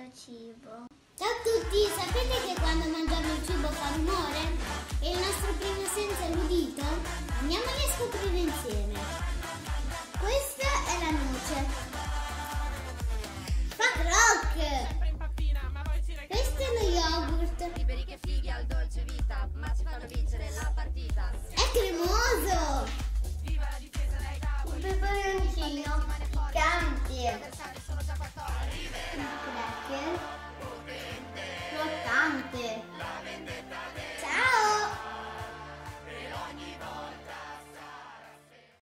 cibo. Ciao a tutti, sapete che quando mangiamo il cibo fa rumore? E il nostro primo senso è l'udito? Andiamoli a scoprire insieme. Questa è la noce. Fa croc! Questo è lo yogurt. Liberi che fighi al dolce vita, ma ci fanno vincere la partita. È cremoso! Un peperoncino piccante.